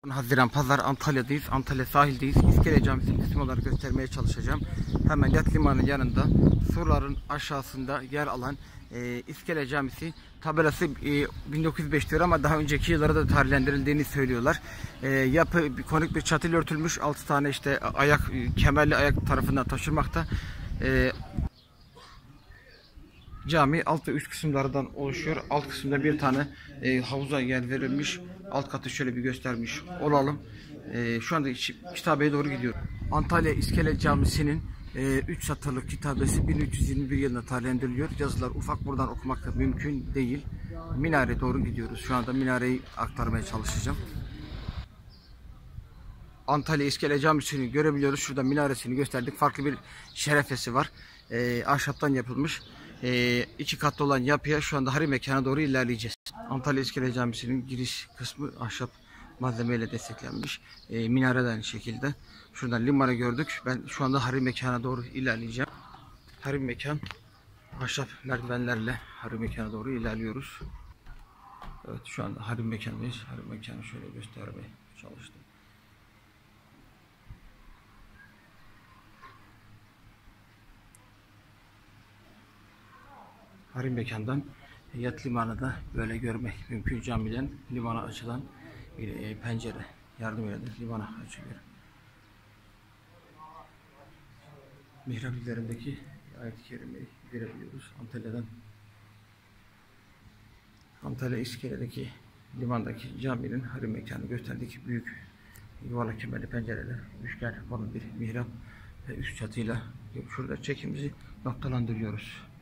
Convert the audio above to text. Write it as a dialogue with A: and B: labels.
A: Haziran Pazar Antalya'dayız. Antalya sahildeyiz. İskele Camisi'nin kısım olarak göstermeye çalışacağım. Hemen yat limanının yanında surların aşağısında yer alan İskele Camisi tabelası 1905 diyor ama daha önceki yıllara da tarihlendirildiğini söylüyorlar. Yapı konik bir çatıyla örtülmüş. 6 tane işte kemerli ayak tarafından taşırmakta. Cami alt ve üst kısımlardan oluşuyor. Alt kısımda bir tane havuza yer verilmiş. Alt katı şöyle bir göstermiş olalım. Şu anda kitabeye doğru gidiyor. Antalya İskele Camisi'nin 3 satırlık kitabesi 1321 yılında tarihlendiriliyor. Yazılar ufak, buradan okumak da mümkün değil. Minareye doğru gidiyoruz. Şu anda minareyi aktarmaya çalışacağım. Antalya İskele Camisi'ni görebiliyoruz. Şurada minaresini gösterdik. Farklı bir şerefesi var. Ahşaptan yapılmış. 2 katlı olan yapıya şu anda hari mekana doğru ilerleyeceğiz. Antalya İskele Camisi'nin giriş kısmı ahşap malzemeyle desteklenmiş. Minare de aynı şekilde. Şuradan limanı gördük. Ben şu anda hari mekana doğru ilerleyeceğim. Hari mekan ahşap merdivenlerle hari mekana doğru ilerliyoruz. Evet, şu anda hari mekandayız. Hari mekanı şöyle göstermeye çalıştım. Hari mekandan yat limanı da böyle görmek mümkün. Camiden limana açılan bir pencere yardımıyla da limana açılıyor. Mihrap üzerindeki ayet-i kerimeyi görebiliyoruz. Antalya İskele'deki limandaki caminin hari mekanı gösterdik. Büyük yuvarlak kemerli pencereler, üçgen formu bir mihrap ve üst çatıyla şurada çekimizi noktalandırıyoruz.